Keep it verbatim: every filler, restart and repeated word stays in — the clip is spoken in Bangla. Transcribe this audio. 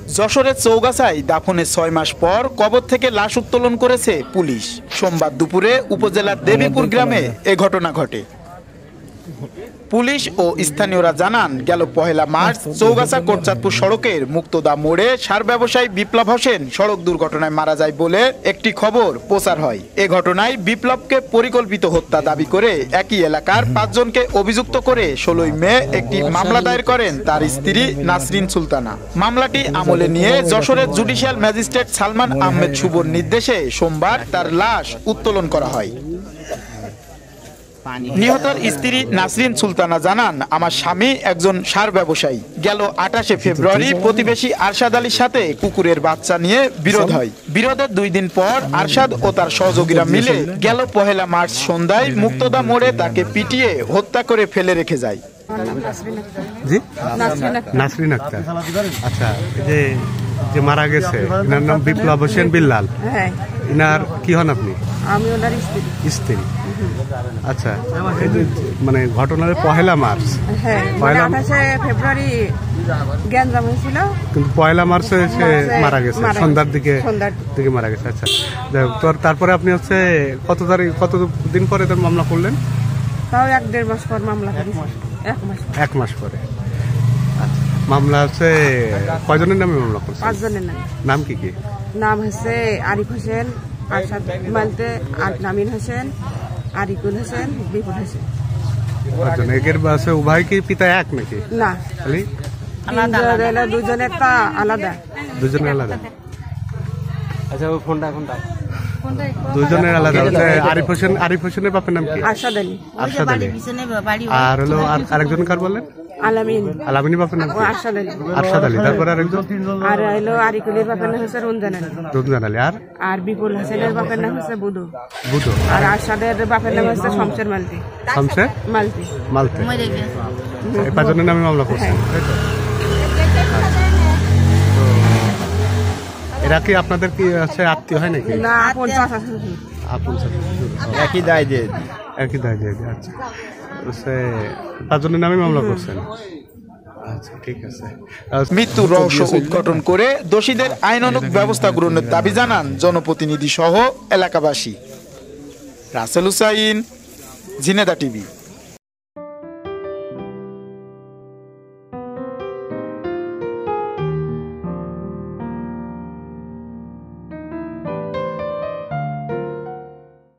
যশোরের চৌগাছায় দাফনের ছয় মাস পর কবর থেকে লাশ উত্তোলন করেছে পুলিশ। সোমবার দুপুরে উপজেলার দেবীপুর গ্রামে এ ঘটনা ঘটে। পুলিশ ও স্থানীয়রা জানান, গেল পহেলা মার্চ চৌগাছা কোটচাঁদপুর সড়কের মুক্তদা মোড়ে সার ব্যবসায়ী বিপ্লব হোসেন সড়ক দুর্ঘটনায় মারা যায় বলে একটি খবর প্রচার হয়। এ ঘটনায় বিপ্লবকে পরিকল্পিত হত্যা দাবি করে একই এলাকার পাঁচজনকে অভিযুক্ত করে ষোলোই মে একটি মামলা দায়ের করেন তার স্ত্রী নাসরিন সুলতানা। মামলাটি আমলে নিয়ে যশোরের জুডিশিয়াল ম্যাজিস্ট্রেট সালমান আহমেদ শুভর নির্দেশে সোমবার তার লাশ উত্তোলন করা হয়। নিহতের স্ত্রী নাসরিন সুলতানা জানান, আমার স্বামী একজন সার ব্যবসায়ী। গেল আঠাশে ফেব্রুয়ারি প্রতিবেশী আরশাদ আলীর সাথে কুকুরের বাচ্চা নিয়ে বিরোধ হয়। বিরোধের দুই দিন পর আরশাদ ও তার সহযোগীরা মিলে গেল পহেলা মার্চ সন্ধ্যায় মুক্তদা মোড়ে তাকে পিটিয়ে হত্যা করে ফেলে রেখে যায়। জি, নাসরিন আক্তার। আচ্ছা, যে যে মারা গেছে এনার নাম বিপ্লব হোসেন বিল্লাল। হ্যাঁ, ইনার কি হন আপনি? আমি ওনার স্ত্রী। স্ত্রী। আচ্ছা, এই যে মানে ঘটনার পহেলা মার্চ, হ্যাঁ পহেলা ফেব্রুয়ারি গ্যাঞ্জাম হয়েছিল, কিন্তু পয়লা মার্চে সে মারা গেছে সন্ধ্যার দিকে দিকে মারা গেছে। আচ্ছা, তোর তারপরে আপনি হচ্ছে কত তারিখ কত দিন পরে তার মামলা করলেন? তাও এক দেড় মাস পর মামলা করেছি। এক মাস এক মাস পরে। আচ্ছা, মামলা হচ্ছে কয়জনের নামে মামলা করছে? পাঁচজনের নামে। নাম কি কি? নাম হচ্ছে আরিফ হোসেন, আরশাদ মালতে, নামিন হোসেন, আরিকুল হোসেন, বিপুল হোসেন। আচ্ছা, একের বাসে উভয় কি পিতা এক নাকি? না, খালি দুজনের তা আলাদা। দুজনের আলাদা। আচ্ছা, ওই ফোনটা এখন দাও। দুজনের আলাদা। আরিফ হোসেন, আরিফ হোসেনের বাপের নাম কি? আরশাদ আলী। আরশাদ আলী। আর হলো আরেকজন কার বলেন? আলামিন। আলামিনের বাপের নাম আরশাদ আলী। আরশাদ আলী। তারপরে আরেকজন? আর হলো আরিকুলের বাপের নাম হচ্ছে রঞ্জন আলী। রঞ্জন আলী। আর আর বিপুল হোসেনের বাপের নাম হচ্ছে বুধু। বুধু। আর আরশাদের বাপের নাম হচ্ছে শমশের মালতি। শমশের মালতি। মালতি। এই পাঁচজনের নামে মামলা করছেন, তাই তো? এরা কি আপনাদের কি আছে আত্মীয় হয় নাকি? না, একই দায় দিয়ে একই দায় দিয়ে আচ্ছা, পাঁচজনের নামে মামলা করছেন। আচ্ছা, ঠিক আছে। মৃত্যুর রহস্য উদ্ঘাটন করে দোষীদের আইনানুগ ব্যবস্থা গ্রহণের দাবি জানান জনপ্রতিনিধি সহ এলাকাবাসী। রাসেল হুসাইন, ঝিনেদা টিভি।